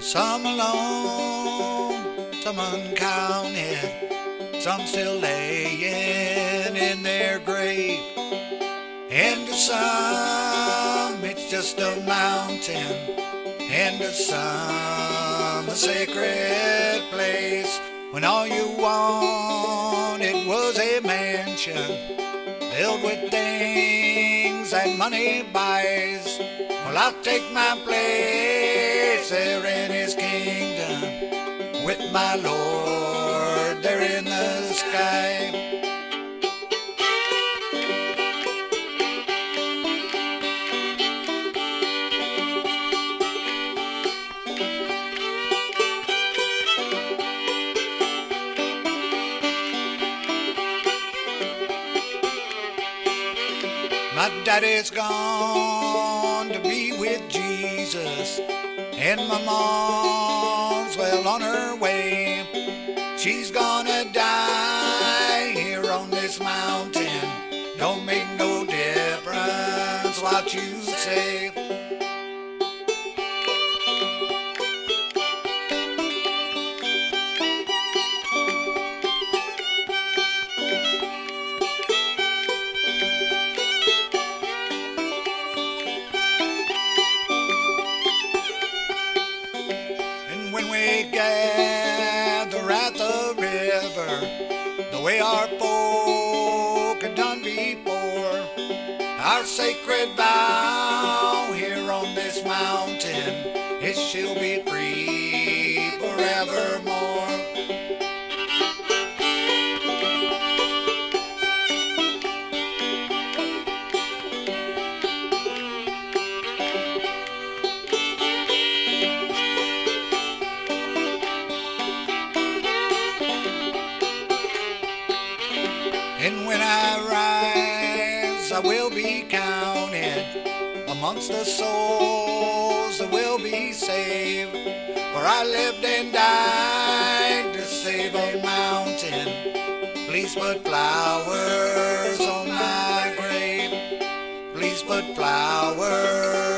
Some alone, some uncounted, some still laying in their grave. And to some it's just a mountain, and to some a sacred place. When all you wanted was a mansion filled with things that money buys, well, I'll take my place there in his kingdom with my Lord there in the sky. My daddy's gone to be with Jesus, and my mom's well on her way. She's gonna die here on this mountain. Don't make no difference what you say. When we gather at the river, the way our folk had done before, our sacred vow here on this mountain, it shall be free forevermore. And when I rise, I will be counted amongst the souls that will be saved. For I lived and died to save a mountain. Please put flowers on my grave. Please put flowers